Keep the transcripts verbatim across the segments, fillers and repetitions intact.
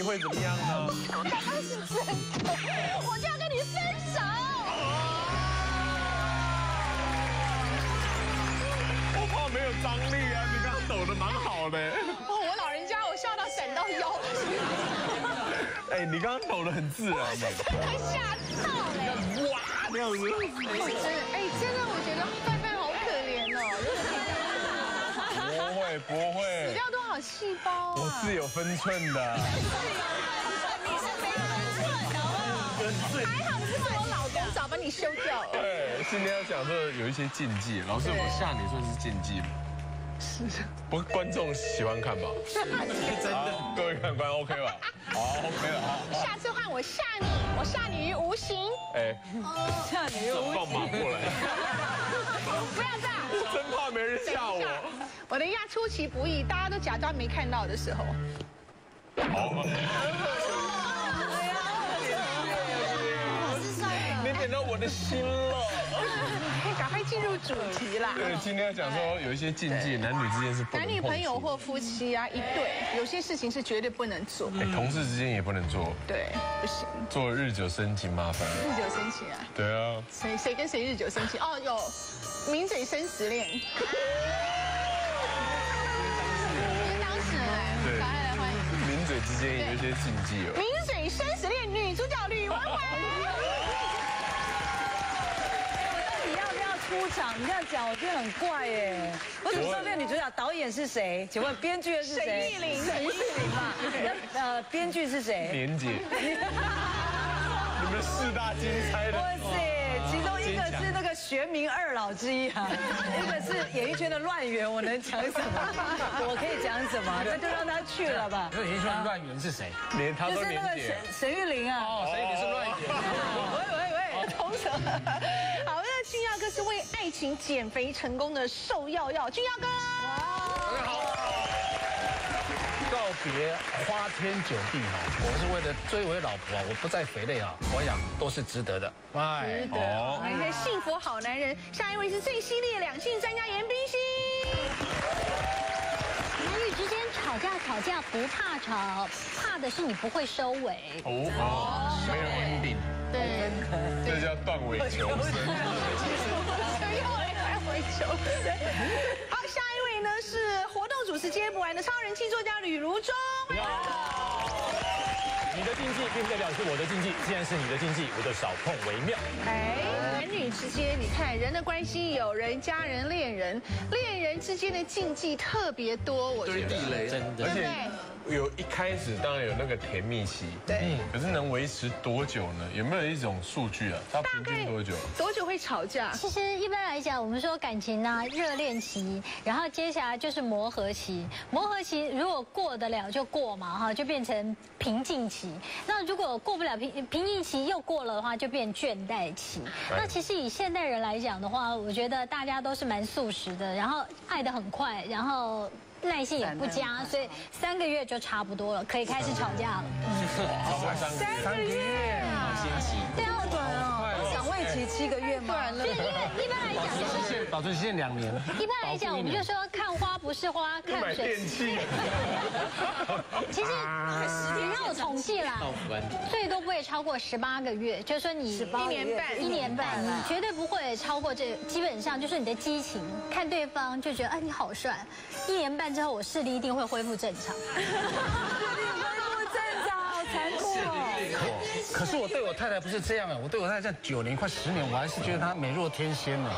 会怎么样呢？ 那是真的，我就要跟你分手。 我怕没有张力啊，你刚刚抖得蛮好的。 哦，我老人家，我笑到闪到腰。 哎，你刚刚抖得很自然的， 快吓到嘞！ 哇，这样子。 真的，哎，真的，我觉得范范好可怜哦。 不会不会， 死掉多少细胞啊？ 我是有分寸的。 你是没分寸，好不好？还好是我老公早把你休掉了。 对，今天要讲说有一些禁忌，老师，我吓你算是禁忌吗？是。不，观众喜欢看吧？是真的。各位看官 OK 吧？好 OK 了哈。 下次换我吓你，我吓你于无形。 哎， 吓你于无形。 放马过来。 不要这样。 真怕没人吓我。 我等一下出其不意，大家都假装没看到的时候。 好。你点到我的心了。 赶快进入主题啦。 对，今天要讲说有一些禁忌，男女之间是不能男女朋友或夫妻啊，一对有些事情是绝对不能做。 哎，同事之间也不能做。 对，不行。 做日久生情麻烦。 日久生情啊？ 对啊。 谁谁跟谁日久生情？哦，有名嘴生死恋。当事人哎， 对， 赶快来欢迎。 名嘴之间有一些禁忌哦。 名嘴生死恋女主角吕文怀。 出场，你这样讲我觉得很怪耶。为什么说这个女主角导演是谁？请问编剧是谁？ 沈玉琳。 沈玉琳嘛。呃，编剧是谁？ 莲姐。你们四大金钗的。 哇塞，其中一个是那个学名二老之一啊，一个是演艺圈的乱源，我能讲什么？我可以讲什么？那就让他去了吧。 演艺圈乱源是谁？ 连他都就是那个沈沈玉琳啊。 哦，沈玉琳是乱源。 喂喂喂，同什么？好，那俊耀哥是为爱情减肥成功的瘦药药，俊耀哥。 大家好。告别花天酒地哈，我是为了追回老婆啊，我不再肥累啊，我想都是值得的。 哎，值得。一个幸福好男人。下一位是最犀利的两性专家严冰心。 男女之间吵架吵架不怕吵，怕的是你不会收尾。 哦哦，没有 ending。 对， 这叫断尾求生。 断尾求生。好，下一位呢是活动主持接不完的超人气作家吕如中。 你的禁忌并不代表是我的禁忌，既然是你的禁忌，我就少碰为妙。 哎，男女之间，你看人的关系，友人、家人、恋人，恋人之间的禁忌特别多，我觉得。 地雷，真的。 而且有一开始当然有那个甜蜜期， 对， 可是能维持多久呢？有没有一种数据啊？它平均多久？ 多久会吵架？ 其实一般来讲，我们说感情啊，热恋期，然后接下来就是磨合期。磨合期如果过得了就过嘛，哈，就变成平静期。那如果过不了平平静期又过了的话，就变倦怠期。那其实以现代人来讲的话，我觉得大家都是蛮速食的，然后爱得很快，然后耐性也不佳，所以三个月就差不多了，可以开始吵架了。 三个月啊， 对啊，短哦，赏味期七个月吗？ 所以因为一般来讲， 保存期限两年。 一般来讲，我们就说看花不是花，看买水。 电器。 其实你让我统计啦，最多不会超过十八个月，就是说你一年半， 一年半，你绝对不会超过这。基本上就是你的激情，看对方就觉得哎你好帅，一年半之后我视力一定会恢复正常。 视力恢复正常，好残酷哦。 可是我对我太太不是这样哎，我对我太太这样九年快十年，我还是觉得她美若天仙呢。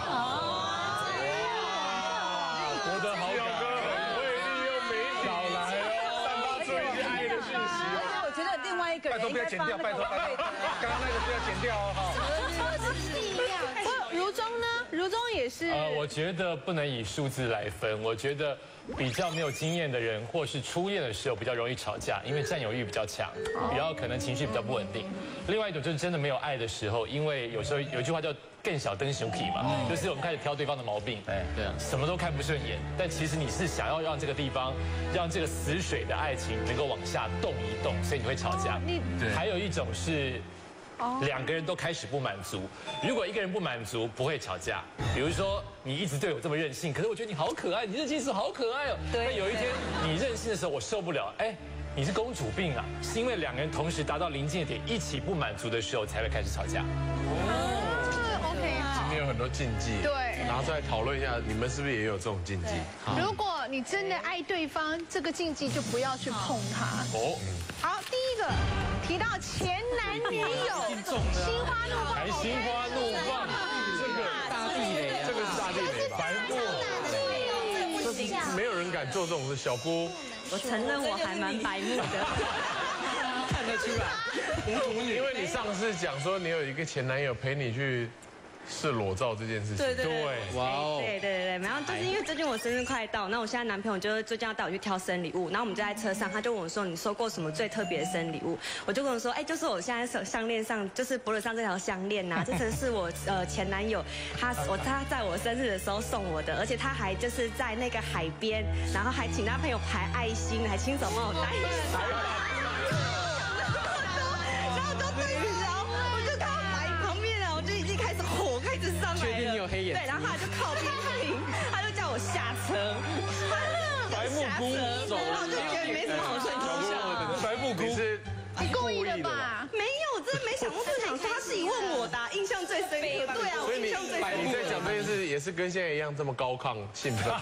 我的好表哥很会利用媒体来散发出一些爱的讯息。 我觉得另外一个人拜托不要剪掉，拜托拜托，刚刚那个不要剪掉哦哈。 如中呢？如中也是。 呃，我觉得不能以数字来分。我觉得比较没有经验的人，或是初恋的时候比较容易吵架，因为占有欲比较强，比较可能情绪比较不稳定。另外一种就是真的没有爱的时候，因为有时候有一句话叫“更小灯熊 key” 嘛，就是我们开始挑对方的毛病，哎，对啊，什么都看不顺眼。但其实你是想要让这个地方，让这个死水的爱情能够往下动一动，所以你会吵架。还有一种是。两个人都开始不满足，如果一个人不满足，不会吵架。比如说，你一直对我这么任性，可是我觉得你好可爱，你日记是好可爱哦。对。那有一天你任性的时候，我受不了，哎， 你是公主病啊，是因为两个人同时达到临界点，一起不满足的时候才会开始吵架。 OK， 好。 今天有很多禁忌， 对， 拿出来讨论一下，你们是不是也有这种禁忌？ 如果你真的爱对方，这个禁忌就不要去碰它。 哦， 好，第一个提到前男女友，心花怒放， 还心花怒放， 这个大地雷， 这个是大地雷吧？ 白目。 没有人敢做这种事，小姑。 我承认我还蛮白目的， 看得出来，糊涂女。 因为你上次讲说你有一个前男友陪你去试裸照这件事情， 对对对， 哇哦， 对对对对，然后就是因为最近我生日快到，那我现在男朋友就是最近要带我去挑生日礼物，然后我们就在车上，他就问我说你收过什么最特别的生日礼物？我就跟我说，哎，就是我现在手项链上，就是脖子上这条项链呐，这层是我呃前男友他我他在我生日的时候送我的，而且他还就是在那个海边，然后还请他朋友排爱心，还亲手帮我戴。 确定你有黑眼？ 对，然后他就靠边停，他就叫我下车， 白目姑走然后我就觉得没什么好生气的。 白目姑是你故意的吧？ 没有，真的没想过这场，他是一问我的，印象最深刻。对啊，我所以你印象最深刻。 你在讲这件事也是跟现在一样这么高亢兴奋。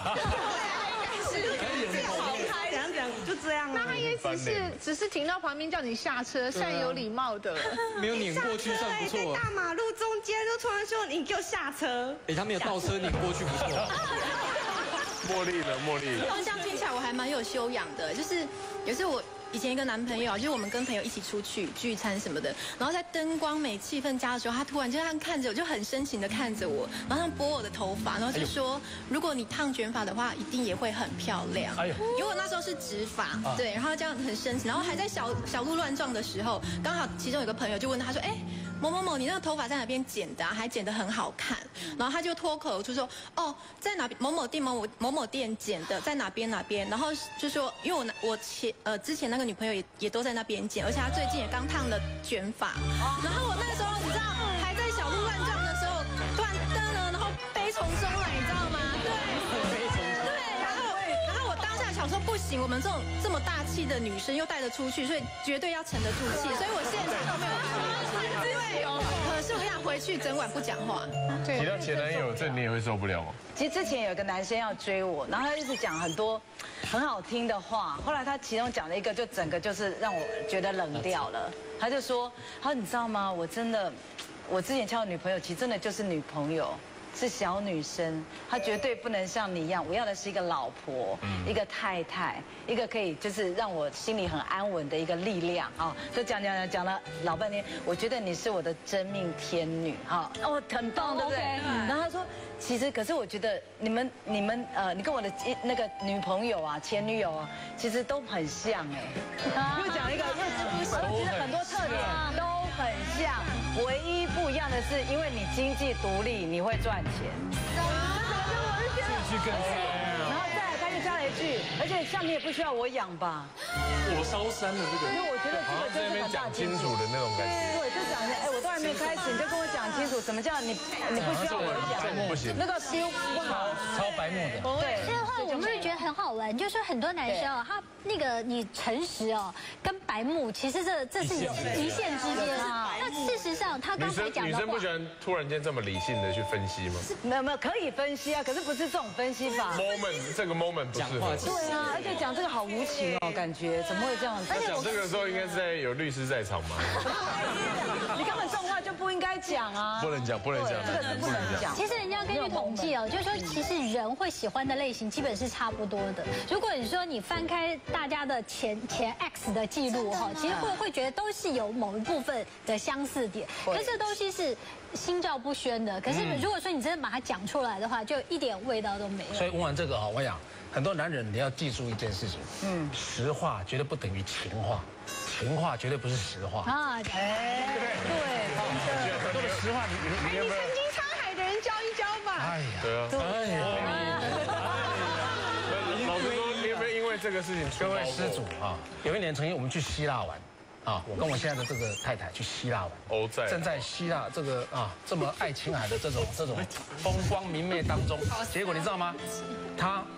好开，怎样怎样，就这样啊。 那他也只是只是停到旁边叫你下车，善有礼貌的。 没有碾过去算不在错。 大马路中间就突然说你给我下车。 哎，他没有倒车碾过去不错。 茉莉呢？茉莉， 这样听起来我还蛮有修养的，就是有时候我以前一个男朋友啊，就是我们跟朋友一起出去聚餐什么的，然后在灯光美、气氛佳的时候，他突然就这样看着我，就很深情的看着我，然后他拨我的头发，然后就说，如果你烫卷发的话，一定也会很漂亮。哎呦，因为我那时候是直发，对，然后这样很深情，然后还在小小鹿乱撞的时候，刚好其中有个朋友就问他说，哎。某某某，你那个头发在哪边剪的啊？还剪得很好看。然后他就脱口而出说：“哦，在哪边某某店某某某某店剪的，在哪边哪边。”然后就说，因为我我前呃之前那个女朋友也也都在那边剪，而且她最近也刚烫了卷发。然后我那个时候你知道还在小鹿乱撞的时候，突然噔了，然后悲从中来，你知道吗？对，对，然后然后我当下想说不行，我们这种这么大气的女生又带得出去，所以绝对要沉得住气，所以我现场都没有办法。对哦，可是我想回去整晚不讲话。 提到前男友，这你也会受不了吗？ 其实之前有一个男生要追我，然后他一直讲很多很好听的话，后来他其中讲了一个，就整个就是让我觉得冷掉了。他就说：“他说你知道吗？我真的，我之前交的女朋友其实真的就是女朋友。”是小女生，她绝对不能像你一样。我要的是一个老婆，一个太太，一个可以就是让我心里很安稳的一个力量啊！就讲讲讲讲了老半天，我觉得你是我的真命天女哈！哦，很棒，对不对？然后他说，其实可是我觉得你们你们呃，你跟我的那个女朋友啊、前女友啊，其实都很像哎。又讲一个，又其实很多特点都很像。唯一不一样的是，因为你经济独立，你会赚钱。 这句更然后再来，他就加了一句，而且像你也不需要我养吧？ 火烧山的这个， 因为我觉得这个在那边讲清楚的那种感觉。 对，就讲一下，哎，我都还没开始，你就跟我讲清楚，什么叫你你不需要我养？ 不行， 那个 feel 不好， 超白目的。 对， 这话我是觉得很好玩，就是说很多男生哦，他那个你诚实哦，跟白目其实这这是有一线之间啊。那事实上他刚才女生讲的话女生不喜，欢突然间这么理性的去分析吗没有没有可以分析啊，可是不是这种分析法。 ？moment 这个 moment 不适合。 对啊，而且讲这个好无情哦，感觉怎么会这样子？ 他讲这个的时候应该是在有律师在场吗？ 你根本这种话就不应该讲啊！ 不能讲，不能讲， 这个是不能讲。 其实人家根据统计哦，就是说其实人会喜欢的类型基本是差不多的。如果你说你翻开大家的前前 X 的记录哈，其实会会觉得都是有某一部分的相似点，可是这东西是心照不宣的。可是如果说你真的把它讲出来的话，就一点味道都没有。 所以问完这个啊，我想很多男人你要记住一件事情，嗯，实话绝对不等于情话，情话绝对不是实话啊。哎， 对， 很多的实话你你哎，你曾经沧海的人教一教吧。 哎呀， 对啊。 哎呀， 老实说，你有没有因为这个事情？ 各位施主啊，有一年曾经我们去希腊玩。啊，我跟我现在的这个太太去希腊玩， 哦，在正在希腊这个啊这么爱青海的这种这种风光明媚当中，结果你知道吗？她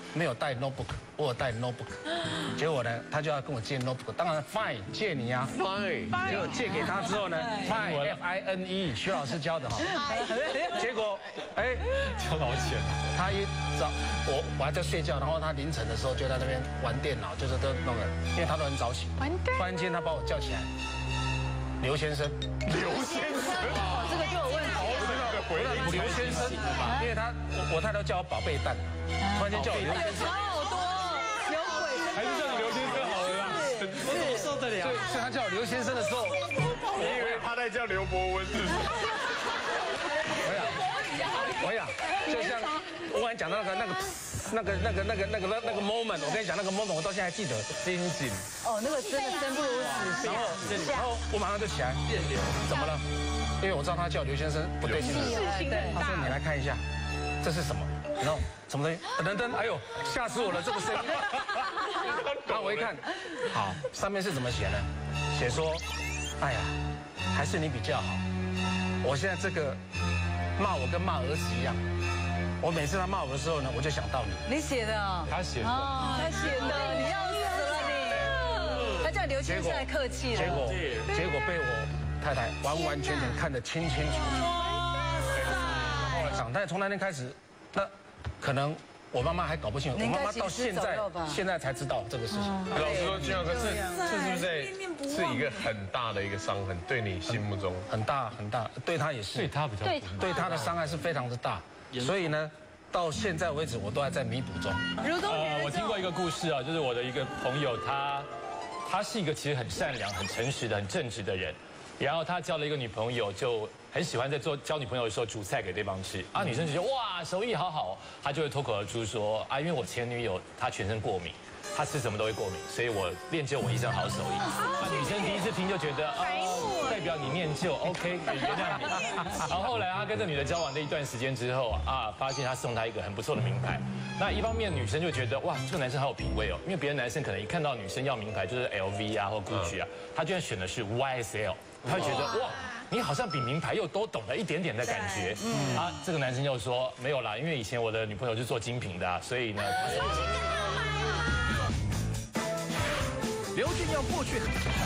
没有带 notebook， 我有带 notebook， 结果呢，他就要跟我借 notebook， 当然 fine 借你啊 fine， 结果借给他之后呢 ，fine F I N E， 徐老师教的哈，结果哎， 交老钱， 他一早我我还在睡觉，然后他凌晨的时候就在那边玩电脑，就是都弄了，因为他都很早起，突然间他把我叫起来，刘先生， 刘先生， 这个就有问题。 刘先生，因为他我我太太叫我宝贝蛋，突然间叫我刘先生， 好多有鬼， 还是叫你刘先生好了啦。 我怎么受得了？所以所以他叫我刘先生的时候， 你以为他在叫刘伯温是不是？ 我想，我想，就像我刚才讲到那个那个。那个、那个、那个、那个、那个 moment， 我跟你讲，那个 moment 我到现在还记得，心紧。 哦，那个真的生不如死。 然后，然后我马上就起来，怎么了？因为我知道他叫刘先生不对劲了。他说：“你来看一下，这是什么？然后什么东西？等等，哎呦，吓死我了！这个声音。”然后我一看，好，上面是怎么写呢？写说：“哎呀，还是你比较好。我现在这个骂我跟骂儿子一样。”我每次他骂我的时候呢，我就想到你。 你写的？ 他写的。 他写的，你要死了你！他叫刘先生来客气了。 结果，结果被我太太完完全全看得清清楚楚。后来长大，从那天开始，那可能我妈妈还搞不清楚，我妈妈到现在现在才知道这个事情。 老实说，俊耀哥，这这是不是是一个很大的一个伤痕？对你心目中很大很大，对他也是。 对他比较对他的伤害是非常的大。所以呢，到现在为止，我都还在弥补中。 呃，我听过一个故事啊，就是我的一个朋友，他他是一个其实很善良、很诚实的、很正直的人。然后他交了一个女朋友，就很喜欢在做交女朋友的时候煮菜给对方吃。啊，女生就觉得哇，手艺好好，他就会脱口而出说啊，因为我前女友她全身过敏。他吃什么都会过敏，所以我练就我一身好手艺。啊，女生第一次听就觉得哦，代表你念旧 ，OK， 可以原谅你。然后后来他跟这女的交往的一段时间之后啊，发现他送她一个很不错的名牌。那一方面女生就觉得哇，这个男生好有品味哦，因为别的男生可能一看到女生要名牌就是 L V 啊或 Gucci 啊，他居然选的是 Y S L， 他会觉得哇，你好像比名牌又多懂了一点点的感觉。嗯，啊，这个男生就说没有啦，因为以前我的女朋友是做精品的，所以呢。 刘俊耀过去，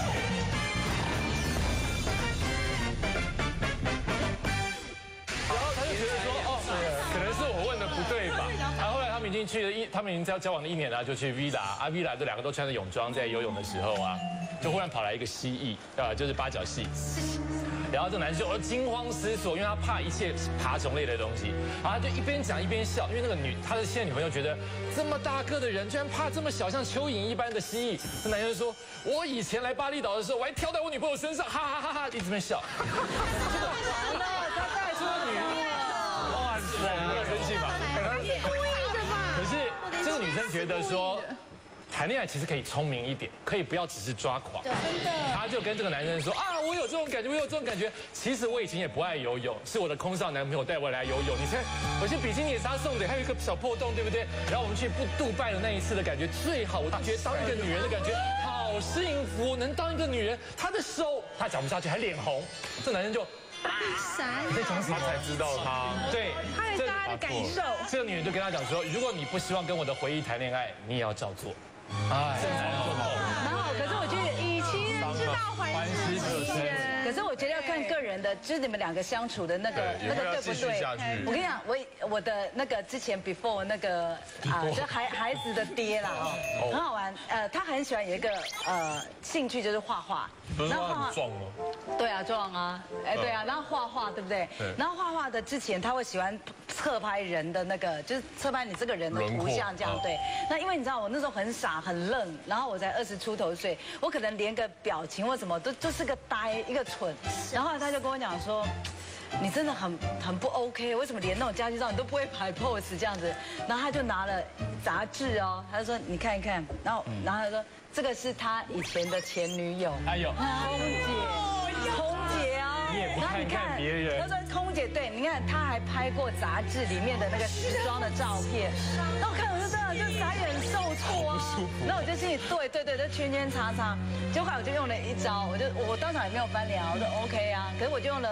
然后他就觉得说，哦，可能是我问的不对吧？然后后来他们已经去了一，他们已经交交往了一年了，就去 Villa 啊 ，Villa 这两个都穿着泳装在游泳的时候啊，就忽然跑来一个蜥蜴，啊，就是八角蜥。然后这个男生就惊慌失措，因为他怕一切爬虫类的东西，然后他就一边讲一边笑，因为那个女他的现在女朋友觉得这么大个的人居然怕这么小像蚯蚓一般的蜥蜴。这男生说：“我以前来巴厘岛的时候，我还跳在我女朋友身上，哈哈哈哈，一直在笑。”这个完了，他带出了女，哇塞，没有生气吧？ 故意的吧？ 可是这个女生觉得说。谈恋爱其实可以聪明一点，可以不要只是抓狂。真的，他就跟这个男生说啊，我有这种感觉，我有这种感觉。其实我以前也不爱游泳，是我的空少男朋友带我来游泳。你猜，我是比基尼也是他送的，还有一个小破洞，对不对？然后我们去不杜拜的那一次的感觉最好，我就觉得当一个女人的感觉好幸福，我能当一个女人。他的手，他讲不下去，还脸红。这男生就。 傻， 在讲什么才知道他？对， 他来大家的感受。 这个女人就跟他讲说，如果你不希望跟我的回忆谈恋爱，你也要照做。哎， 蛮好。可是我觉得以其人之道还治其人。 可是我觉得要看个人的，就是你们两个相处的那个那个对不对？我跟你讲，我我的那个之前 before 那个啊，就孩孩子的爹啦，哦，很好玩。呃，他很喜欢有一个呃兴趣就是画画。 不是说很壮吗？ 对啊，壮啊，哎，对啊，然后画画，对不对？然后画画的之前他会喜欢侧拍人的那个，就是侧拍你这个人的图像，这样对。那因为你知道我那时候很傻很愣，然后我才二十出头岁，我可能连个表情或什么都就是个呆一个蠢。然后他就跟我讲说，你真的很很不 OK， 为什么连那种家居照你都不会摆 pose 这样子？然后他就拿了杂志哦，他就说你看一看，然后然后他说这个是他以前的前女友， 哎呦， 空姐，空姐啊， 你也不看看别人。 他说空姐对，你看他还拍过杂志里面的那个时装的照片，那我看我就这样就傻眼受挫啊，那我就心里对对对，就圈圈叉叉，结果我就用了一招，我就我当场也没有翻脸啊，我说 OK 啊，可是我就用了。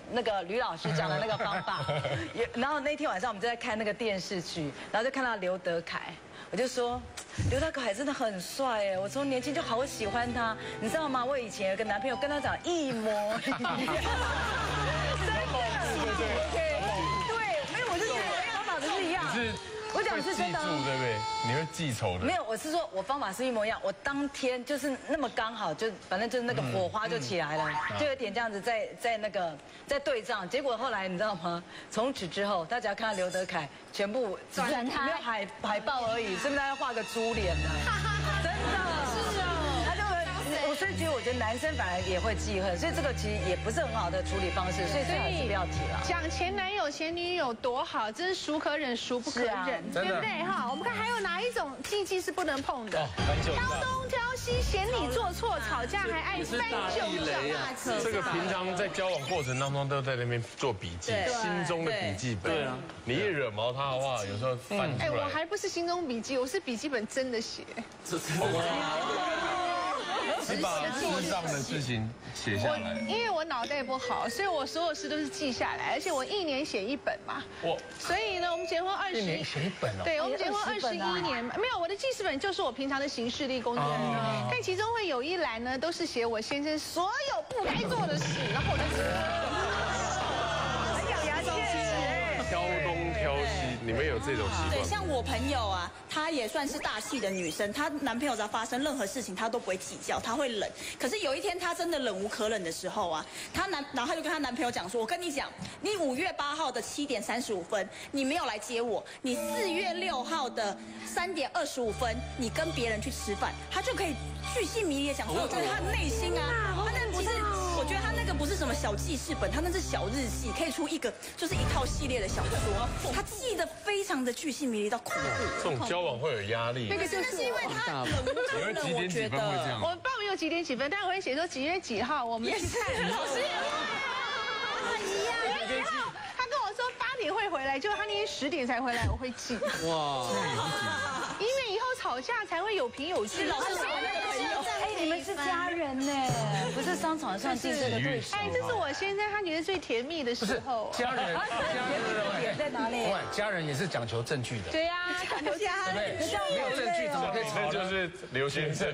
那个吕老师讲的那个方法。也然后那天晚上我们就在看那个电视剧，然后就看到刘德凯，我就说刘德凯真的很帅哎，我从年轻就好喜欢他，你知道吗？我以前有个男朋友跟他长一模一样。真的。对，没有，我就觉得方法都是一样。我讲是真的， 对不对？你会记仇的。 没有，我是说我方法是一模一样。我当天就是那么刚好，就反正就是那个火花就起来了，就有点这样子在在那个在对仗。结果后来你知道吗？从此之后，大家看到刘德凯，全部转他， 没有海海报而已，是不是要画个猪脸呢？真的。是哦。他就我是觉得，我觉得男生反而也会记恨，所以这个其实也不是很好的处理方式，所以最好是不要提了。 讲前男友、前女友多好，真是孰可忍孰不可忍，对不对？哈，我们看还有哪一种禁忌是不能碰的？挑东挑西，嫌你做错，吵架还爱翻旧账。 这个平常在交往过程当中都在那边做笔记，心中的笔记本。对啊，你一惹毛他的话，有时候翻出来。 哎，我还不是心中笔记，我是笔记本真的写。 你把事上的事情写下来。 因为我脑袋不好，所以我所有事都是记下来，而且我一年写一本嘛。我，所以呢，我们结婚二十， 一年写一本哦。 对，我们结婚二十一年，没有我的记事本就是我平常的行事历工作，但其中会有一栏呢，都是写我先生所有不该做的事，然后我就很咬牙切齿。 挑东挑西，你们有这种习惯？ 对，像我朋友啊，她也算是大气的女生，她男朋友只要发生任何事情，她都不会计较，她会忍。可是有一天她真的忍无可忍的时候啊，她男，然后她就跟她男朋友讲说：“我跟你讲，你五月八号的七点三十五分，你没有来接我，你四月六号的三点二十五分，你跟别人去吃饭。”她就可以巨细靡遗的讲出我觉得她的内心啊，她那不是，我觉得她那个不是什么小记事本，她那是小日记，可以出一个就是一套系列的小说，她记得非常的巨细靡遗到恐怖。 这种交往会有压力。 那个就是因为她忍无可忍，我觉得。 我报没有几点几分，但我会写说几月几号我们去看。老师也一样。几月几号？他跟我说八点会回来，结果他那天十点才回来，我会记。哇。因为以后吵架才会有凭有据。 老师是我那个朋友。哎，你们是家人呢，不是商场上竞争的对手。 哎，这是我先生他觉得最甜蜜的时候。 家人， 家人点在哪里？ 家人也是讲求证据的。 对呀，讲求家人。 没有证据怎么可以吵？ 那就是刘先生。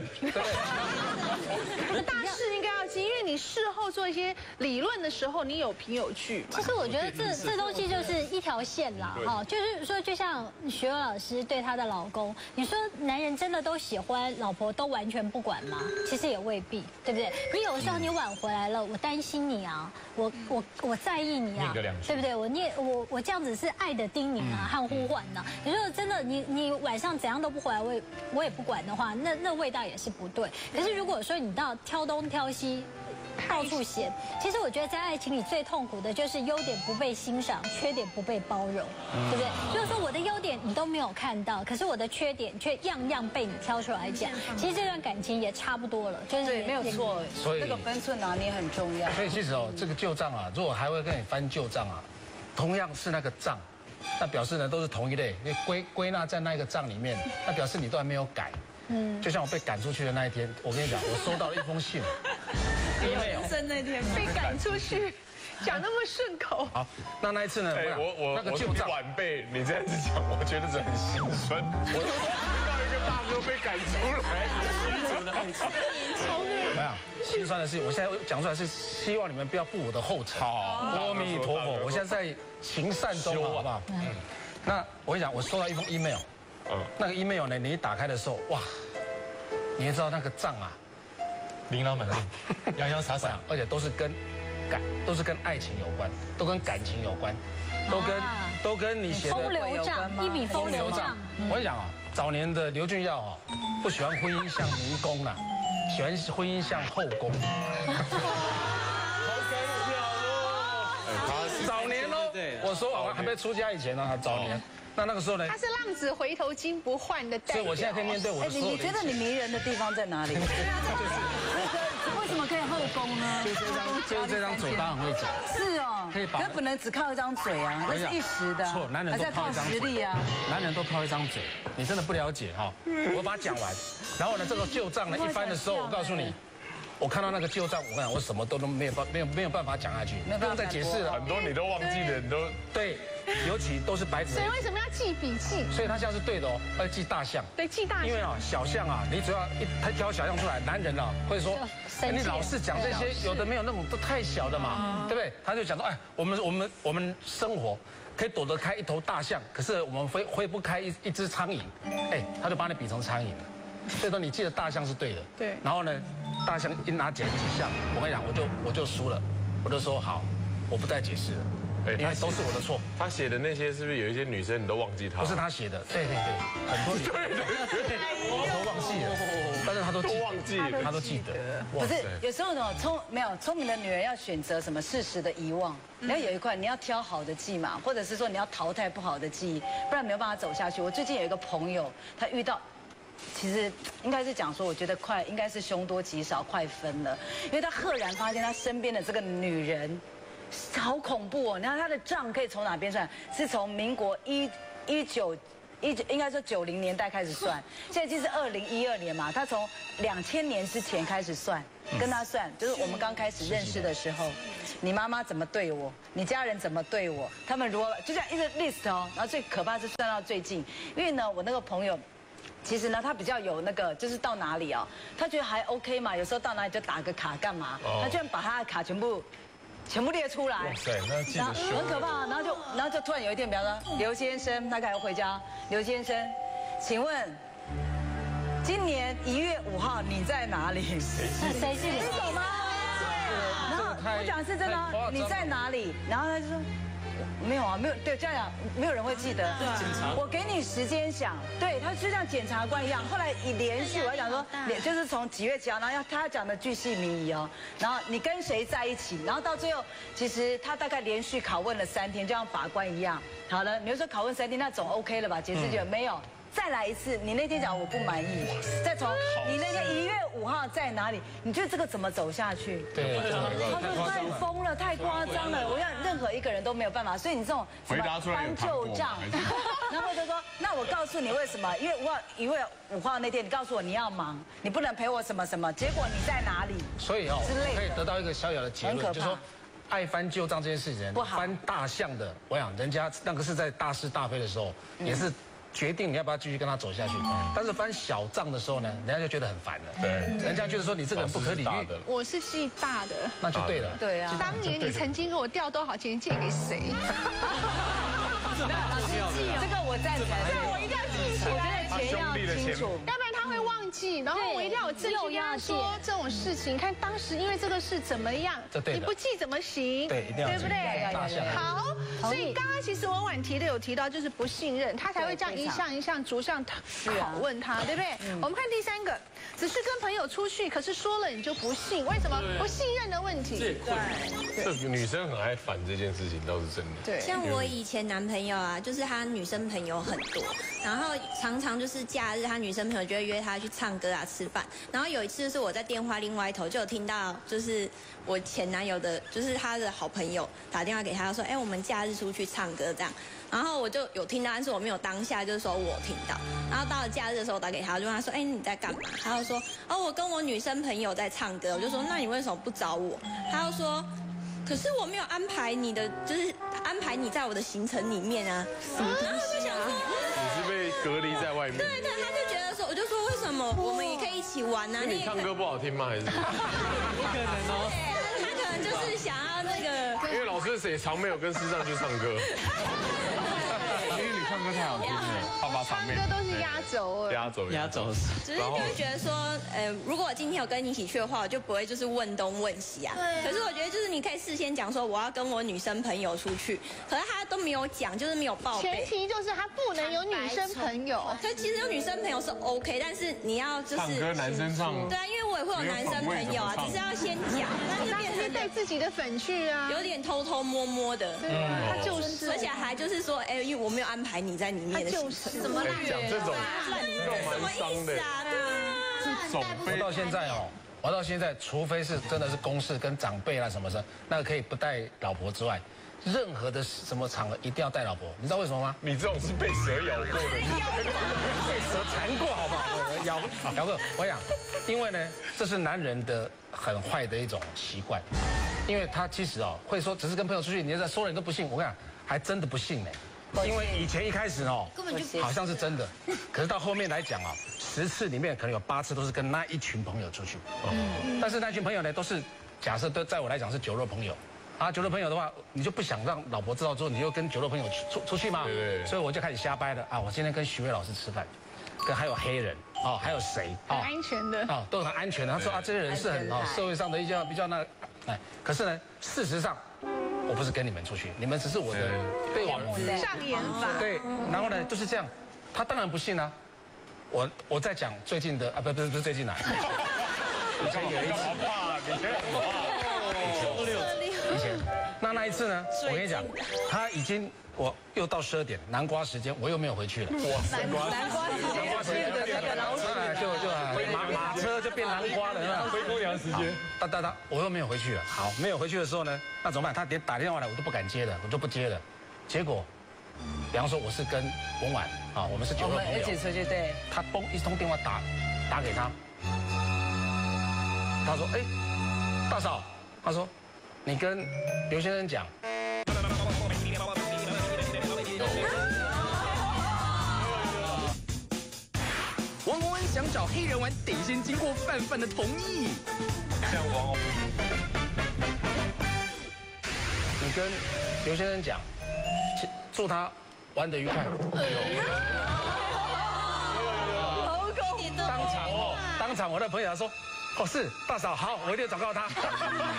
大事应该要记，因为你事后做一些理论的时候，你有凭有据。 其实我觉得这这东西就是一条线啦，哈，就是说，就像学友老师对她的老公，你说男人真的都喜欢老婆都完全不管吗？其实也未必，对不对？你有时候你晚回来了，我担心你啊，我我我在意你啊，对不对？我念我我这样子是爱的叮咛啊和呼唤呢。你说真的，你你晚上怎样都不回来，我也我也不管的话，那那味道也是不对。可是如果说你到挑东挑西，到处写，其实我觉得在爱情里最痛苦的就是优点不被欣赏，缺点不被包容，对不对？就是说我的优点你都没有看到，可是我的缺点却样样被你挑出来讲。其实这段感情也差不多了，就是对，没有错。 所以这个分寸拿捏很重要。 所以其实哦，这个旧账啊，如果还会跟你翻旧账啊，同样是那个账，那表示呢都是同一类，因为归归纳在那个账里面，那表示你都还没有改。嗯，就像我被赶出去的那一天，我跟你讲，我收到了一封信。 人生那天被赶出去，讲那么顺口。 好，那那一次呢？ 我我那个旧账晚辈，你这样子讲，我觉得是很心酸。我遇到一个大哥被赶出来， 没有心酸的事情，我现在讲出来是希望你们不要步我的后尘。好，阿弥陀佛，我现在在行善中，好不好？嗯。那我跟你讲，我收到一封 email， 嗯，那个 email 呢，你一打开的时候，哇，你也知道那个账啊。 琳琅满目，洋洋洒洒， 而且都是跟感，都是跟爱情有关，都跟感情有关，都跟都跟你写的风流账，一笔风流账。 我跟你讲啊，早年的刘俊耀啊，不喜欢婚姻像迷宫啦，喜欢婚姻像后宫。好感人哦！早年哦，我说我还没出家以前呢，早年。那那个时候呢？ 他是浪子回头金不换的代表。 所以我现在可以面对我的所有的。 你觉得你迷人的地方在哪里？为什么可以后宫呢？ 就是这张，就是这张嘴巴很会讲。 是哦，可以把。可不能只靠一张嘴啊，那是一时的。 错，男人都靠一张嘴啊。男人都靠一张嘴，你真的不了解哈。我把它讲完，然后呢，这个旧账呢一翻的时候，我告诉你， 我看到那个旧账，我跟你讲，我什么都都没有办没有没有办法讲下去，那不用再解释了。 很多你都忘记的，你都对，尤其都是白纸。 所以为什么要记笔记？ 所以他现在是对的哦，要记大象。 对，记大象。 因为啊，小象啊，你只要一他挑小象出来，男人啊会说，哎，你老是讲这些有的没有那种都太小的嘛，对不对？他就讲说，哎，我们我们我们生活可以躲得开一头大象，可是我们挥挥不开一一只苍蝇，哎，他就把你比成苍蝇了。所以说你记得大象是对的。对。然后呢，大象一拿起来几项，我跟你讲，我就我就输了，我就说好，我不再解释了。哎，因为都是我的错。 他写的那些是不是有一些女生你都忘记他？ 不是他写的，对对对，很多对对对， 我都忘记了，但是他都都忘记了， 他都记得。 不是，有时候呢，聪没有聪明的女人要选择什么事实的遗忘，你要有一块你要挑好的记嘛，或者是说你要淘汰不好的记忆，不然没有办法走下去。我最近有一个朋友，他遇到。其实应该是讲说，我觉得快应该是凶多吉少，快分了，因为他赫然发现他身边的这个女人，好恐怖哦！你看他的账可以从哪边算？是从民国一一九一应该说九零年代开始算，现在已经是二零一二年嘛，他从两千年之前开始算，跟他算，就是我们刚开始认识的时候，你妈妈怎么对我，你家人怎么对我，他们如何就这样一直 list 哦，然后最可怕是算到最近，因为呢，我那个朋友。其实呢，他比较有那个，就是到哪里啊，他觉得还 OK 嘛。有时候到哪里就打个卡干嘛？他居然把他的卡全部全部列出来。哇塞，那记得很可怕。然后就然后就突然有一天，比方说刘先生，他开始回家，刘先生，请问今年一月五号你在哪里？谁记得？分手吗？然后我讲的是真的，你在哪里？然后他就说。没有啊，没有对这样讲，没有人会记得。对，我给你时间想，对，他就像检察官一样。后来以连续，我要讲说，就是从几月几号，然后要他讲的巨细靡遗哦，然后你跟谁在一起，然后到最后，其实他大概连续拷问了三天，就像法官一样。好了，你就说拷问三天，那总 OK 了吧？解释就没有。再来一次，你那天讲我不满意，再从你那天一月五号在哪里？你觉得这个怎么走下去？ 对， 他说太疯了，太夸张了，我想任何一个人都没有办法。所以你这种回答出来翻旧账，然后就说，那我告诉你为什么？因为五号一月五号那天，你告诉我你要忙，你不能陪我什么什么，结果你在哪里？ 所以哦，可以得到一个小小的结论，就是说。爱翻旧账这件事情，翻大象的，我想人家那个是在大是大非的时候，也是决定你要不要继续跟他走下去。但是翻小账的时候呢，人家就觉得很烦了。对，人家觉得说你这个人不可理喻。 我是记大的， 那就对了。 对啊， 当年你曾经给我调多少钱，借给谁？ 这个我赞成， 对，我一定要记起来， 钱要清楚， 要不然他会忘记。然后我一定要有证据跟他说这种事情，看当时因为这个事怎么样，你不记怎么行？ 对，一定要对不对？好，所以刚刚其实文婉提的有提到，就是不信任，他才会这样一项一项逐项拷问他，对不对？我们看第三个，只是跟朋友出去，可是说了你就不信，为什么？不信任的问题。 对，这女生很爱反这件事情，倒是真的。 对，像我以前男朋友啊，就是他女生朋友很多，然后常常就是假日他女生朋友就会约他去唱歌啊、吃饭。然后有一次是我在电话另外一头就有听到，就是我前男友的，就是他的好朋友打电话给他说，哎，我们假日出去唱歌这样。然后我就有听到，但是我没有当下就是说我听到。然后到了假日的时候，我打给他，就问他说，哎，你在干嘛？他就说，哦，我跟我女生朋友在唱歌。我就说，那你为什么不找我？他就说。可是我没有安排你的，就是安排你在我的行程里面啊。然后我就想说， 你是被隔离在外面。 对对，他就觉得说，我就说为什么我们也可以一起玩啊？ 你唱歌不好听吗？还是？不可能哦。他可能就是想要那个。 因为老师也常没有跟师上去唱歌。因为你唱歌太好听了，爸爸场面。 唱歌都是压轴， 压轴， 压轴。 只是就会觉得说，呃，如果我今天有跟你一起去的话，我就不会就是问东问西啊。对。可是我觉得就是你可以事先讲说我要跟我女生朋友出去，可是他都没有讲，就是没有报备。 前提就是他不能有女生朋友。 可是其实有女生朋友是 OK， 但是你要就是唱歌男生唱。 对啊，因为我也会有男生朋友啊，只是要先讲，但是变成带自己的粉去啊， 有点偷偷摸摸的。 对，他就是， 而且还就是说，哎，因为我没有安排你在里面的行程。 怎么讲这种， 什么意思啊？对啊， 这种我到现在哦，我到现在，除非是真的是公事跟长辈啊什么的，那个可以不带老婆之外，任何的什么场合一定要带老婆。你知道为什么吗？ 你这种是被蛇咬过的， 被蛇缠过，好不好？咬姚姚哥，我想，因为呢，这是男人的很坏的一种习惯，因为他其实哦会说只是跟朋友出去，你在说了你都不信，我跟你讲，还真的不信呢。因为以前一开始哦， 根本就好像是真的，可是到后面来讲啊，十次里面可能有八次都是跟那一群朋友出去，嗯，但是那群朋友呢都是假设对在我来讲是酒肉朋友。啊，酒肉朋友的话，你就不想让老婆知道之后，你就跟酒肉朋友出出去嘛。 对对。 所以我就开始瞎掰了啊！我今天跟徐伟老师吃饭，跟还有黑人哦，还有谁很安全的啊，都很安全的。他说啊，这些人是很哦社会上的一些比较那，哎，可是呢，事实上我不是跟你们出去，你们只是我的被我障眼法。 对，然后呢就是这样，他当然不信啊。我我在讲最近的啊，不不是不是最近的，以前有一次，以前很怕。以前，那那一次呢？我跟你讲，他已经我又到十二点，南瓜时间，我又没有回去了。哇， 南瓜南瓜时间，南瓜时间那个老鼠， 就就马马车就变南瓜了，是吧？ 灰姑娘时间， 哒哒哒，我又没有回去了。好，没有回去的时候呢，那怎么办？他连打电话来，我都不敢接的，我就不接了。结果，比方说我是跟文婉啊，我们是酒肉朋友， 一起出去对。 他嘣一通电话打打给他，他说：“哎，大嫂，他说。”你跟刘先生讲， 王洪恩想找黑人玩，得先经过范范的同意。 像王洪， 你跟刘先生讲，祝他玩得愉快。当场哦，当场我的朋友说。哦，是大嫂，好，我一定找到他。转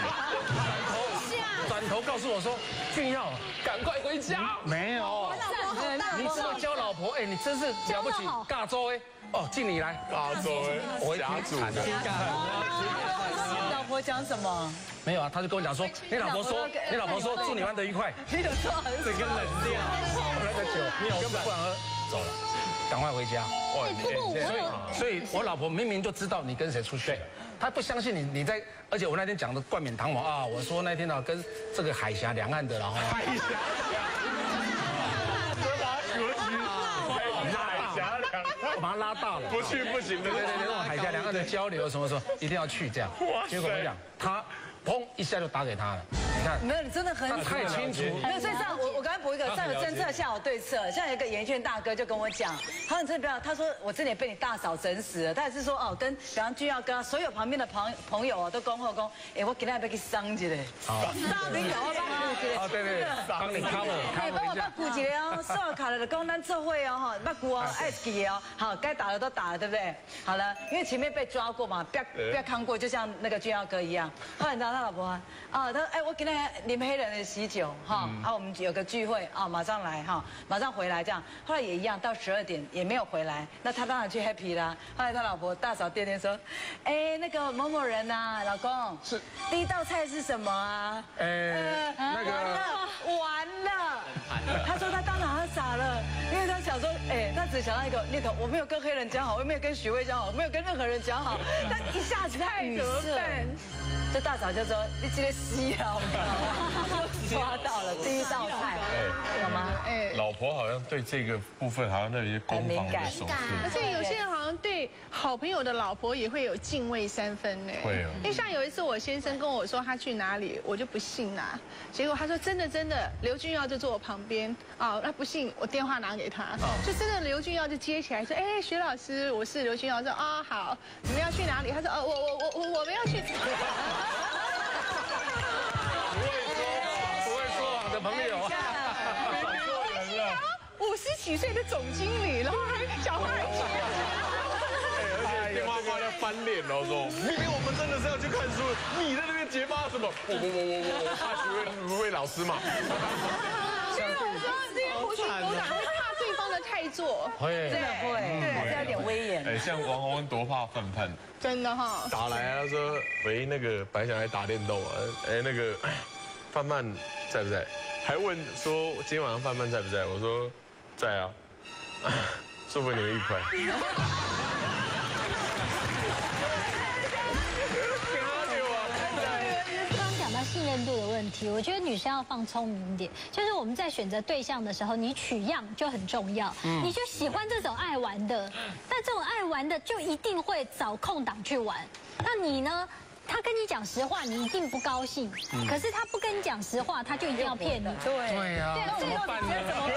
头，转头告诉我说，俊耀，赶快回家。没有，你怎么教老婆？哎，你真是了不起，尬州哎。哦，敬你来， 尬州哎， 我家主的。 老婆讲什么？ 没有啊，他就跟我讲说，你老婆说，你老婆说祝你玩得愉快。 你有说很整个冷掉， 那个酒，你根本不敢喝，走了。赶快回家！ 哇，不过我所以，所以我老婆明明就知道你跟谁出去了，她不相信你，你在，而且我那天讲的冠冕堂皇啊，我说那天呢跟这个海峡两岸的，然后海峡两岸， 这把格局，海峡两岸， 我把它拉大了， 不去不行的， 对对对，那种海峡两岸的交流什么什么，一定要去这样。结果我讲，他砰一下就打给他了。你看， 没有，你真的很太清楚。 没有，所以上我我刚才补一个，上有政策，下有对策。像有一个演艺圈大哥就跟我讲，他说你真的不要，他说我真的也被你大嫂整死了。他也是说哦，跟比方君耀哥所有旁边的朋朋友哦都恭贺恭，哎，我今天要去伤一个， 好， 伤你我帮你顾一个， 哦对对，帮你 cover， 哎，帮我帮顾一个哦，刷卡了的公单测绘哦哈，那顾哦爱记哦，好，该打的都打了，对不对？好了，因为前面被抓过嘛，不要不要看过，就像那个君耀哥一样。后来你知道他老婆啊，啊，他说哎，我今天啉黑人的喜酒哈，啊，我们有个聚会啊，马上来哈，马上回来这样。后来也一样，到十二点也没有回来，那他当然去 happy 啦。后来他老婆大嫂第二天说，哎，那个某某人呐，老公是第一道菜是什么啊？ 呃，那个完了完了，他说他当场他傻了，因为他想说，哎，他只想到一个念头，我没有跟黑人讲好，我没有跟许巍讲好，我没有跟任何人讲好，他一下子太语塞。这大嫂就说：“你这个西啊，抓到了第一道菜，有吗？ 哎，老婆好像对这个部分好像都有一些攻防的手势， 而且有些人好像对好朋友的老婆也会有敬畏三分呢。 会哦， 因为像有一次我先生跟我说他去哪里，我就不信啦。结果他说真的真的，刘俊耀就坐我旁边啊，那不信我电话拿给他，就真的刘俊耀就接起来说：哎，徐老师，我是刘俊耀。说啊好，你们要去哪里？他说哦我我我我我们要去。” 的朋友啊， 五十几岁的总经理，然后还讲话还接， 而且电话挂要翻脸了，说明明我们真的是要去看书，你在那边结巴什么？我我我我我怕徐巍巍老师嘛。 所以有时候这些胡须股长会怕对方的太做， 会真的会，还是有点威严。 哎，像王洪恩多怕范范， 真的哈。 打来啊，说喂，那个本来想来打电动啊，哎那个范范在不在？还问说今天晚上范范在不在？我说在啊，祝福你们愉快。 刚刚讲到信任度的问题，我觉得女生要放聪明一点，就是我们在选择对象的时候，你取样就很重要。你就喜欢这种爱玩的，但这种爱玩的就一定会找空档去玩。那你呢？他跟你讲实话，你一定不高兴。可是他不跟你讲实话，他就一定要骗你。 对对呀， 怎么办呢？怎么办？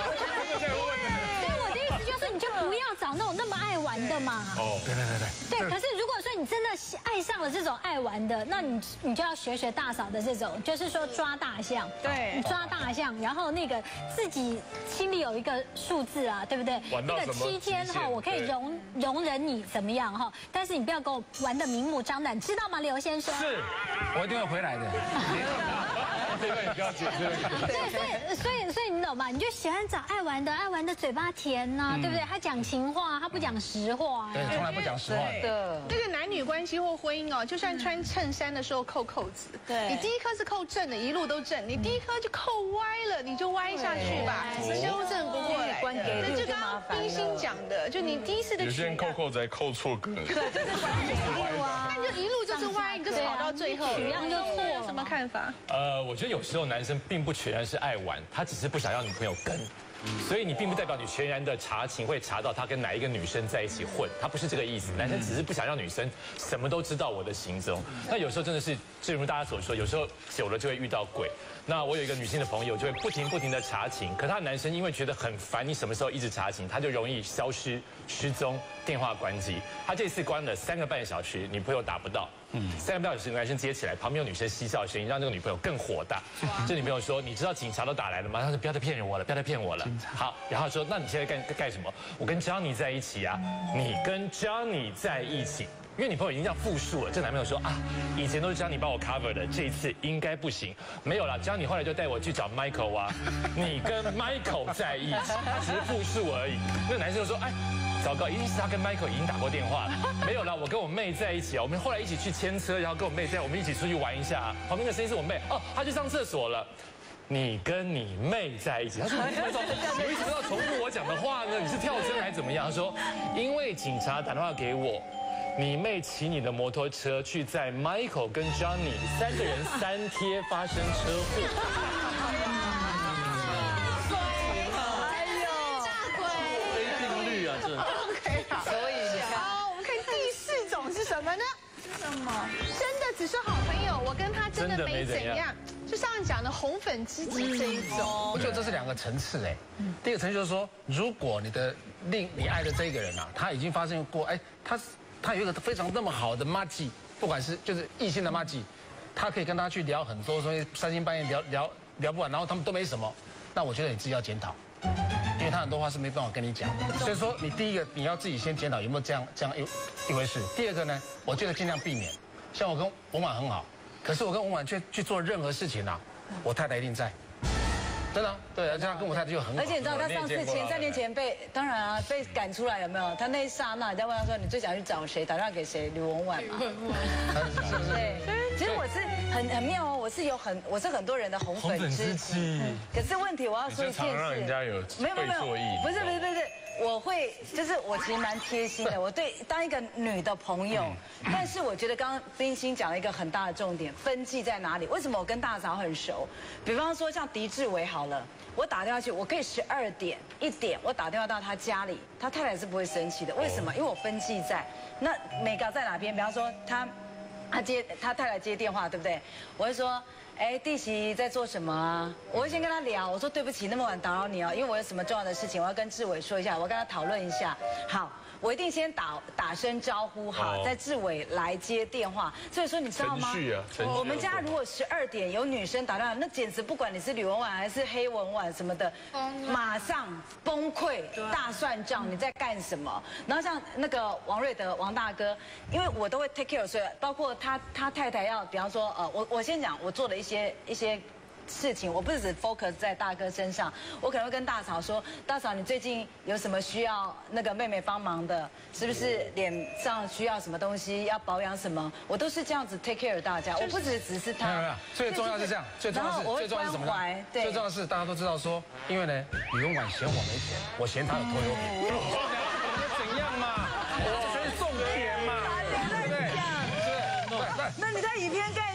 对，我的意思就是，你就不要找那种那么爱玩的嘛。 哦，对对对对。 对，可是如果说你真的爱上了这种爱玩的，那你你就要学学大嫂的这种，就是说抓大象。对，你抓大象，然后那个自己心里有一个数字啊，对不对？那个七天哈，我可以容容忍你怎么样哈，但是你不要跟我玩的明目张胆，知道吗，刘先生？ 是，我一定会回来的。 这个你不要解释。 对，所以所以所以你懂吗？你就喜欢找爱玩的，爱玩的嘴巴甜呐，对不对？他讲情话，他不讲实话。 对，从来不讲实话的。那个男女关系或婚姻哦，就算穿衬衫的时候扣扣子，对，你第一颗是扣正的，一路都正，你第一颗就扣歪了，你就歪下去吧，修正不过来。那就刚刚冰心讲的，就你第一次的有些人扣扣子还扣错格。 对，就是歪啊，那你就一路就是歪，你就跑到最后， 取样就错。 有什么看法？ 呃，我觉得有时候男生并不全然是爱玩，他只是不想让女朋友跟。所以你并不代表你全然的查情会查到他跟哪一个女生在一起混，他不是这个意思。男生只是不想让女生什么都知道我的行踪。那有时候真的是，正如大家所说，有时候久了就会遇到鬼。那我有一个女性的朋友，就会不停不停的查情，可他男生因为觉得很烦，你什么时候一直查情，他就容易消失、失踪、电话关机。他这次关了三个半小时，女朋友打不到。嗯，三个半小时，男生接起来，旁边有女生嬉笑的声音，让这个女朋友更火大。这女朋友说：“你知道警察都打来了吗？”他说：“不要再骗我了，不要再骗我了。”好，然后说：“那你现在干干什么？”我跟 Johnny 在一起啊，你跟 Johnny 在一起。因为女朋友已经这样复述了，这男朋友说啊，以前都是 Johnny 帮我 cover 的，这一次应该不行。没有啦 ，Johnny 后来就带我去找 Michael 啊，你跟 Michael 在一起，他只是复述而已。那个男生就说，哎，糟糕，一定是他跟 Michael 已经打过电话了。没有啦，我跟我妹在一起啊，我们后来一起去牵车，然后跟我妹在，我们一起出去玩一下。旁边的声音是我妹，哦，她去上厕所了。你跟你妹在一起，他说你怎么你为什么要重复我讲的话呢？你是跳针还是怎么样？他说，因为警察打电话给我。你妹骑你的摩托车去载 Michael 跟 Johnny 三个人三贴发生车祸。 哎呦，炸鬼！ 非定律啊，这。 OK， 好。所以好，我们看第四种是什么呢？是什么？真的只是好朋友，我跟他真的没怎样。就上面讲的红粉知己这一种。 我觉得这是两个层次哎。第一个层次就是说，如果你的另你爱的这一个人啊，他已经发生过，哎，他。他有一个非常那么好的麻吉，不管是就是异性的麻吉，他可以跟他去聊很多东西，三更半夜聊聊聊不完，然后他们都没什么。那我觉得你自己要检讨，因为他很多话是没办法跟你讲。所以说，你第一个你要自己先检讨有没有这样这样一一回事。第二个呢，我觉得尽量避免。像我跟文婉很好，可是我跟文婉去去做任何事情啊，我太太一定在。真的，对，而且他跟我太太就很好。 而且你知道他上次前三年前被，当然啊被赶出来有没有？他那一刹那，你在问他说你最想去找谁，打电话给谁？吕文婉嘛。对，其实我是很很妙哦，我是有很我是很多人的红粉知己。可是问题我要说一件事， 让人家有没有没有没有，不是不是不是。我会，就是我其实蛮贴心的。我对当一个女的朋友，但是我觉得刚刚冰心讲了一个很大的重点，分际在哪里？为什么我跟大嫂很熟？比方说像狄志伟好了，我打电话去，我可以十二点一点，我打电话到他家里，他太太是不会生气的。为什么？因为我分际在。那美高在哪边？比方说他，他接他太太接电话，对不对？我会说。哎，弟媳在做什么啊？我会先跟他聊，我说对不起，那么晚打扰你哦，因为我有什么重要的事情，我要跟志伟说一下，我要跟他讨论一下。好，我一定先打打声招呼，好，在志伟来接电话。所以说你知道吗？ 程序啊，程序。 我们家如果十二点有女生打电话，那简直不管你是吕文婉还是黑文婉什么的，马上崩溃，大算账，你在干什么？然后像那个王瑞德王大哥，因为我都会 take care， 所以包括他他太太要，比方说呃，我我先讲我做的一些。一些一些事情，我不是只 focus 在大哥身上，我可能会跟大嫂说，大嫂，你最近有什么需要那个妹妹帮忙的？是不是脸上需要什么东西，要保养什么？我都是这样子 take care 大家，我不只只是他。 没有没有，最重要是这样，最重要是最重要是什么呢？最重要的是大家都知道说，因为呢，李文婉嫌我没钱，我嫌他有拖油瓶，怎样嘛？我先送钱嘛，对不对？是，对对。 那你在以偏概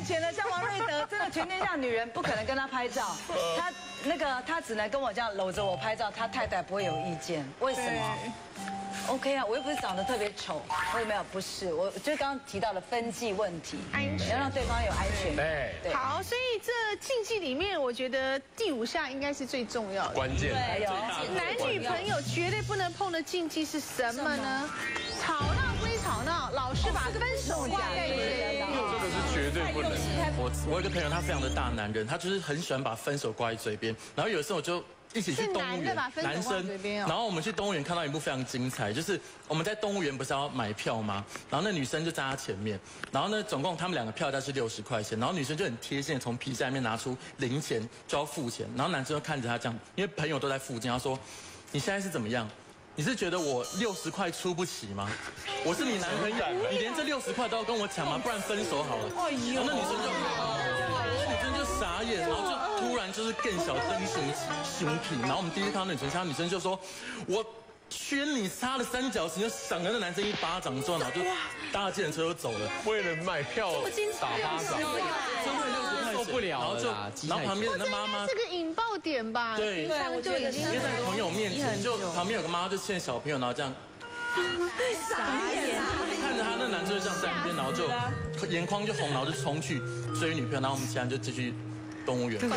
跟你讲，女人不可能跟他拍照，他那个他只能跟我这样搂着我拍照，他太太不会有意见。为什么 ？OK 啊，我又不是长得特别丑，我也没有，不是，我就刚刚提到的分际问题， 安全要让对方有安全感。 对， 好，所以这竞技里面，我觉得第五项应该是最重要的。 关键。 还有男女朋友绝对不能碰的禁忌是什么呢？吵闹归吵闹，老是把分手挂在嘴边。 这个是绝对不能。 我我有一个朋友，他非常的大男人，他就是很喜欢把分手挂在嘴边。然后有一次我就一起去动物园，男生，然后我们去动物园看到一幕非常精彩，就是我们在动物园不是要买票吗？然后那女生就站他前面，然后呢，总共他们两个票价是六十块钱，然后女生就很贴心的从皮夹里面拿出零钱就要付钱，然后男生就看着他这样，因为朋友都在附近，他说：“你现在是怎么样？你是觉得我六十块出不起吗？我是你男朋友，你连这六十块都要跟我抢吗？不然分手好了。”然后那女生就，那女生就傻眼，然后就突然就是更小灯熊熊皮，然后我们第一次看到那女生，她女生就说：“我宣你杀了三角形，就赏了那男生一巴掌之后，然后就搭计程车就走了。 为了买票打巴掌， 真的就是受不了了啦。 哦然后旁边的妈妈， 这个引爆点吧？ 对， 对，我就已经因为在朋友面前，就旁边有个妈妈就牵小朋友，然后这样。 傻眼， 看着他那男生就这样在那边，然后就眼眶就红，然后就冲去追女朋友，然后我们其他人就继续动物园。 是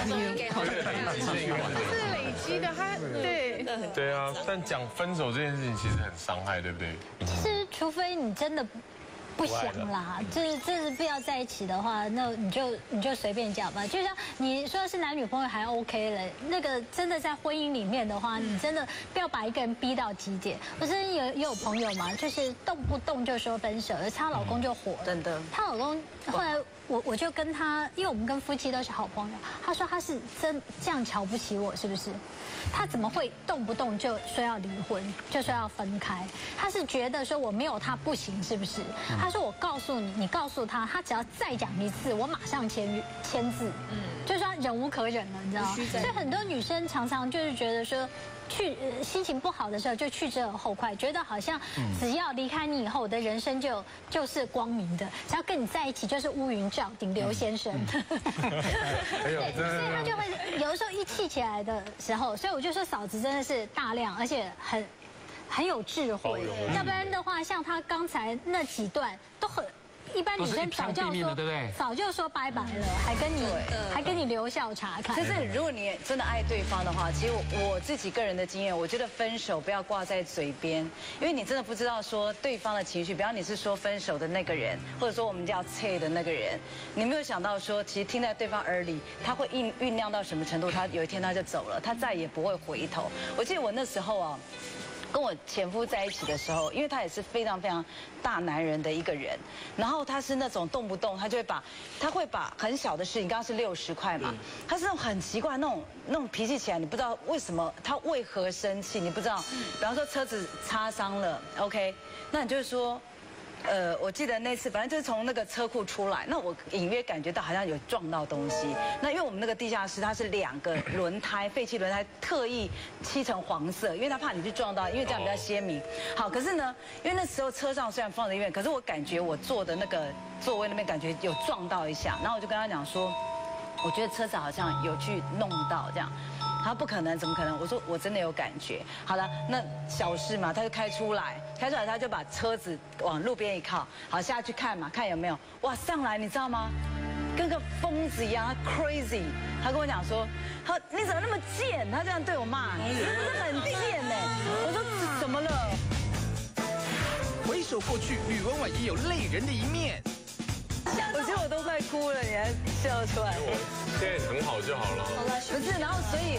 累积的，他对对啊，但讲分手这件事情其实很伤害，对不对？ 其实除非你真的不想啦，就是真是不要在一起的话，那你就你就随便讲吧。就像你说是男女朋友还 OK 了，那个真的在婚姻里面的话，你真的不要把一个人逼到极点。我之前有也有朋友嘛，就是动不动就说分手，而她老公就火了， 真的， 她老公后来。我我就跟他，因为我们跟夫妻都是好朋友，他说他是真这样瞧不起我，是不是？他怎么会动不动就说要离婚，就说要分开？他是觉得说我没有他不行，是不是？他说我告诉你，你告诉他，他只要再讲一次，我马上签签字，嗯，就是说忍无可忍了，你知道吗？所以很多女生常常就是觉得说。去心情不好的时候就去之而后快，觉得好像只要离开你以后，我的人生就就是光明的，只要跟你在一起就是乌云罩顶刘先生。对，所以他就会有的时候一气起来的时候，所以我就说嫂子真的是大量，而且很很有智慧，要不然的话，像他刚才那几段都很。一般女生早就说，早就说拜拜了，还跟你还跟你留校察看。 就是如果你真的爱对方的话，其实我我自己个人的经验，我觉得分手不要挂在嘴边，因为你真的不知道说对方的情绪。比方你是说分手的那个人，或者说我们叫切的那个人，你没有想到说，其实听在对方耳里，他会酝酝酿到什么程度？他有一天他就走了，他再也不会回头。我记得我那时候啊。跟我前夫在一起的时候，因为他也是非常非常大男人的一个人，然后他是那种动不动他就会把，他会把很小的事情，刚刚是六十块嘛，他是那种很奇怪那种那种脾气起来，你不知道为什么他为何生气，你不知道，比方说车子擦伤了 ，OK， 那你就是说。呃，我记得那次，反正就是从那个车库出来，那我隐约感觉到好像有撞到东西。那因为我们那个地下室它是两个轮胎，废弃轮胎特意漆成黄色，因为他怕你去撞到，因为这样比较鲜明。好，可是呢，因为那时候车上虽然放着医院，可是我感觉我坐的那个座位那边感觉有撞到一下，然后我就跟他讲说，我觉得车子好像有去弄到这样。他不可能，怎么可能？我说我真的有感觉。好了，那小事嘛，他就开出来，开出来他就把车子往路边一靠，好下去看嘛，看有没有。哇，上来你知道吗？跟个疯子一样，他 crazy。他跟我讲说，他说你怎么那么贱？他这样对我骂，你是不是很贱呢？我说怎么了？ 回首过去，吕婉婉也有累人的一面。 我觉得我都快哭了，你还笑出来。 现在很好就好了。 不是，然后所以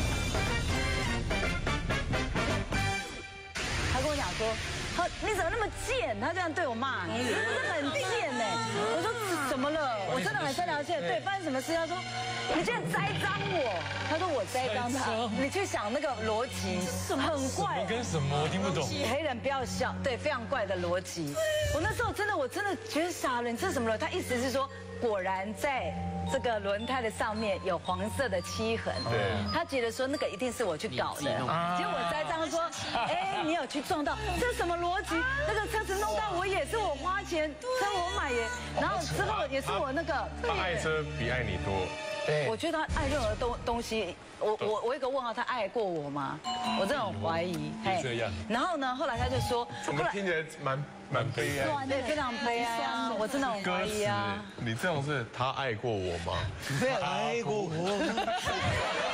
他跟我讲说，他你怎么那么贱？他这样对我骂，你是不是很贱呢？我说怎么了？我真的很三条线。对，发生什么事？他说你竟然栽赃我。他说我栽赃他，你去想那个逻辑，很怪。 跟什么？我听不懂。 黑人不要笑，对，非常怪的逻辑。我那时候真的，我真的觉得傻了，你这是什么了？他意思是说，果然在这个轮胎的上面有黄色的漆痕。 对。 他觉得说那个一定是我去搞的，结果我栽赃说，哎，你有去撞到，这是什么逻辑？那个车子弄到我也是我花钱，车我买耶，然后之后也是我那个。 他爱车比爱你多。 我觉得他爱任何东东西，我我我有个问号，他爱过我吗？我真的很怀疑。 这样。 然后呢，后来他就说， 怎么听起来蛮蛮悲哀？ 对，非常悲哀啊！我真的很怀疑啊。 你这种是他爱过我吗？ 没有爱过我。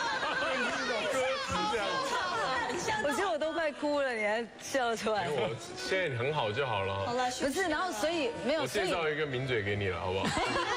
我觉得我都快哭了，你还笑出来。 我现在很好就好了。 好了，不是，然后所以没有。 我介绍一个名嘴给你了，好不好？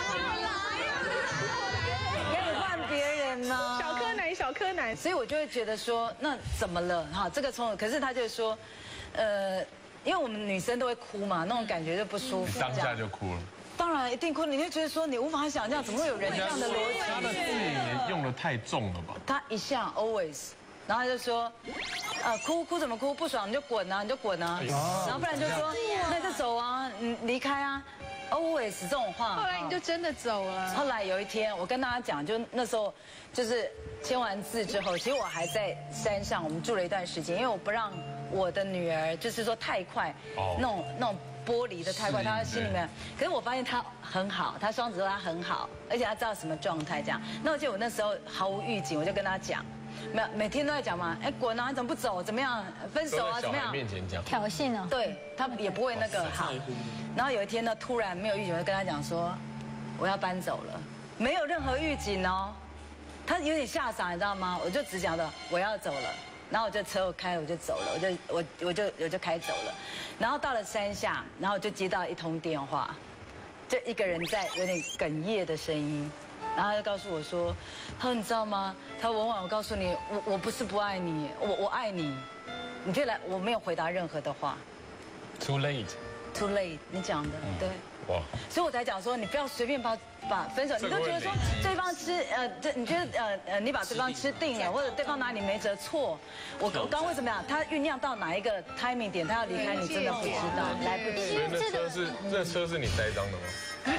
可以换别人吗？ 小柯南，小柯南。 所以我就会觉得说，那怎么了？哈，这个从可是他就说，呃，因为我们女生都会哭嘛，那种感觉就不舒服。 当下就哭了。 当然一定哭，你会觉得说你无法想象，怎么会有人这样的逻辑？ 他的字也用得太重了吧？ 他一向 always。然后他就说，呃，哭哭怎么哭？不爽你就滚啊，你就滚啊。然后不然就说，那就走啊，你离开啊 ，always 这种话。 后来你就真的走了。 后来有一天，我跟大家讲，就那时候就是签完字之后，其实我还在山上，我们住了一段时间，因为我不让我的女儿就是说太快，那种那种剥离的太快，她心里面。可是我发现她很好，她双子座她很好，而且她知道什么状态这样。那我记得我那时候毫无预警，我就跟她讲。每每天都在讲嘛，哎，滚啊，你怎么不走？怎么样？分手啊？怎么样？ 面前讲挑衅啊？ 对，他也不会那个好。然后有一天呢，突然没有预警，我就跟他讲说，我要搬走了，没有任何预警哦。他有点吓傻，你知道吗？我就只讲的我要走了，然后我就车开，我就走了，我就我我就我就开走了。然后到了山下，然后我就接到一通电话，就一个人在有点哽咽的声音。然后他就告诉我说，他说你知道吗？他说文婉，我告诉你，我我不是不爱你，我我爱你。你就来，我没有回答任何的话。 Too late。 Too late， 你讲的对。哇。所以我才讲说，你不要随便把把分手，你都觉得说对方吃呃，这你觉得呃呃，你把对方吃定了，或者对方哪里没辙错。我我刚为什么呀？他酝酿到哪一个 timing 点，他要离开你，真的不知道，来不及。 所以那车是那车是你栽赃的吗？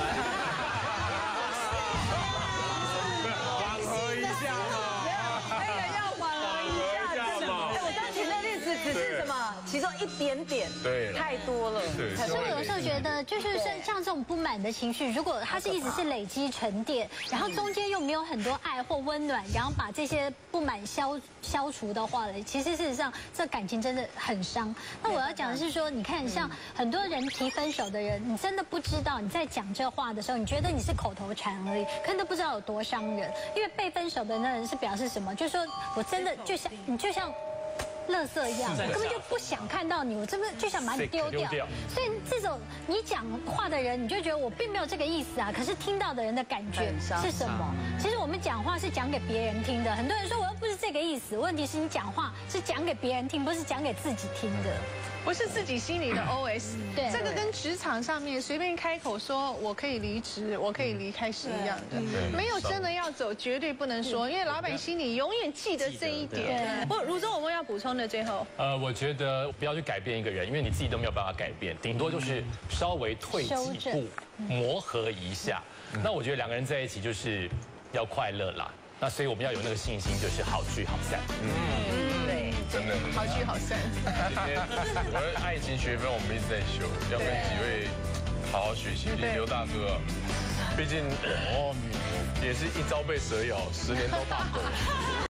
只是什么？其中一点点， 对， 太多了。 可是我有时候觉得，就是像像这种不满的情绪，如果它是一直是累积沉淀，然后中间又没有很多爱或温暖，然后把这些不满消消除的话呢，其实事实上这感情真的很伤。那我要讲的是说，你看像很多人提分手的人，你真的不知道你在讲这话的时候，你觉得你是口头禅而已，可能都不知道有多伤人。因为被分手的那人是表示什么？就是说我真的就像你就像。垃圾一样，我根本就不想看到你，我真的就想把你丢掉。所以这种你讲话的人，你就觉得我并没有这个意思啊。可是听到的人的感觉是什么？其实我们讲话是讲给别人听的。很多人说我又不是这个意思，问题是你讲话是讲给别人听，不是讲给自己听的。 不是自己心里的 O S， 对，这个跟职场上面随便开口说我可以离职，我可以离开是一样的，没有真的要走，绝对不能说，因为老板心里永远记得这一点。不，如中我们要补充的最后， 呃，我觉得不要去改变一个人，因为你自己都没有办法改变，顶多就是稍微退几步，磨合一下。那我觉得两个人在一起就是要快乐啦。那所以我们要有那个信心，就是好聚好散。 嗯，对， 真的好聚好散。 我的爱情学分我们一直在修，要跟几位好好学习。刘大哥，毕竟哦，也是一朝被蛇咬，十年都怕狗。